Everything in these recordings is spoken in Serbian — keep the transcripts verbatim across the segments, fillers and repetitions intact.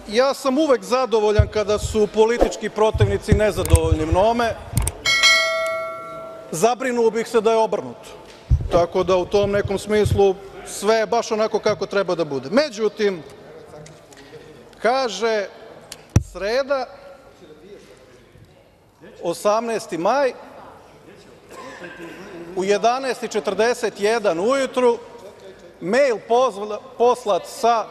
ja sam uvek zadovoljan kada su politički protivnici nezadovoljni mnome. Zabrinuo bih se da je obrnuto. Tako da u tom nekom smislu sve je baš onako kako treba da bude. Međutim, kaže sreda, osamnaesti maj, u jedanaest i četrdeset jedan ujutru, mejl poslat sa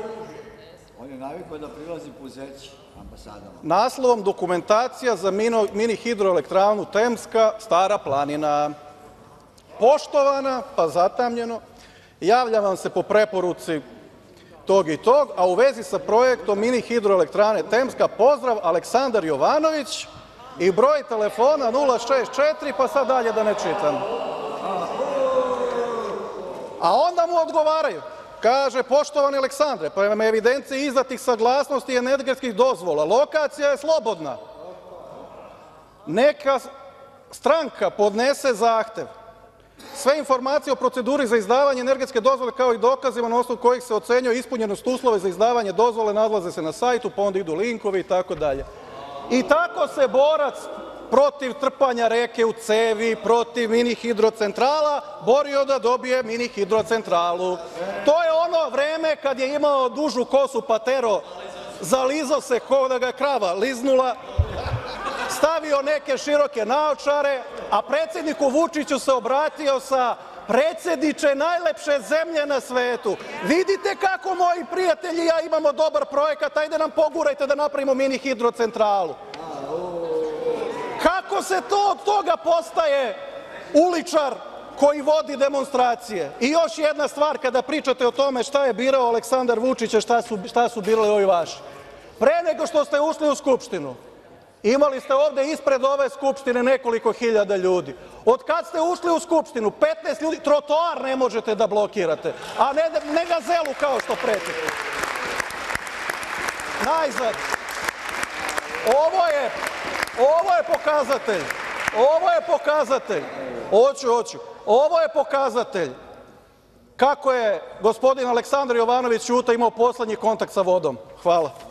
naslovom Dokumentacija za mini hidroelektranu Temska, Stara planina. Poštovana, pa zatamnjeno, javljam vam se po preporuci tog i tog, a u vezi sa projektom mini hidroelektrane Temska, pozdrav, Aleksandar Jovanović i broj telefona nula šest četiri, pa sad dalje da ne čitam. A onda mu odgovaraju, kaže, poštovani Aleksandre, prema evidenciji izdatih saglasnosti i energetskih dozvola, lokacija je slobodna. Neka stranka podnese zahtev. Sve informacije o proceduri za izdavanje energetske dozvole, kao i dokazima na osnovu kojih se ocenjuje ispunjenost uslova za izdavanje dozvole, nalaze se na sajtu, pa onda idu linkovi i tako dalje. I tako se borac protiv trpanja reke u cevi, protiv mini hidrocentrala, borio da dobije mini hidrocentralu. To je ono vreme kad je imao dužu kosu patero, zalizao se kao da ga krava liznula, stavio neke široke naočare, a predsedniku Vučiću se obratio sa: predsedniče najlepše zemlje na svetu, vidite kako moji prijatelji i ja imamo dobar projekat, ajde nam pogurajte da napravimo mini hidrocentralu. Kako se to od toga postaje uličar koji vodi demonstracije? I još jedna stvar, kada pričate o tome šta je birao Aleksandar Vučić, a šta su birali ovi vaši. Pre nego što ste ušli u Skupštinu, imali ste ovde ispred ove Skupštine nekoliko hiljada ljudi. Od kad ste ušli u Skupštinu, petnaest ljudi, trotoar ne možete da blokirate, a ne gazelu kao što pretite. Najzad, ovo je Ovo je pokazatelj, ovo je pokazatelj, hoću, hoću, ovo je pokazatelj kako je gospodin Aleksandar Jovanović Ćuta imao poslednji kontakt sa vodom. Hvala.